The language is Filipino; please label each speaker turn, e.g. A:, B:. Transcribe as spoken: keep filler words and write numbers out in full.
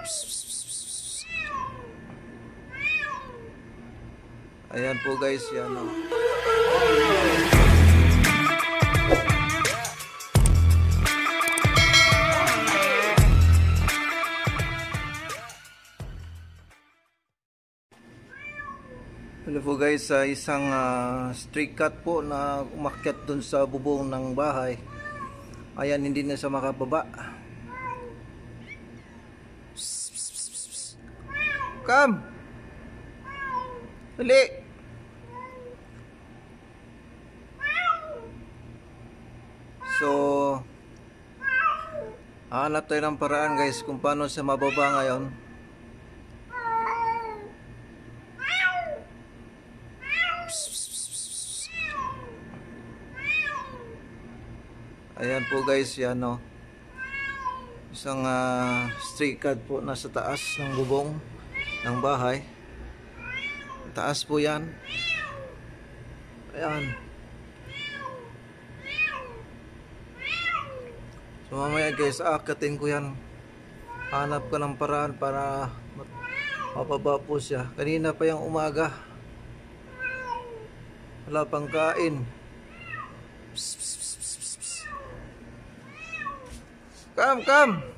A: Ayan po guys, yan o. Hello po guys, sa uh, isang uh, stray cat po na umakyat dun sa bubong ng bahay. Ayan, hindi na siya makababa. Come! Dali! So, hanap tayo ng paraan guys kung paano siya mababa ngayon. Ayan po guys, yan o. Isang uh, stray cat po nasa taas ng bubong ng bahay. Taas po yan. Ayan. So mamaya guys, aakatin ko yan. Hanap ko ng paraan para mapaba po siya. Kanina pa yung umaga, wala pang kain. Psst, psst, psst, psst, psst. Come, come.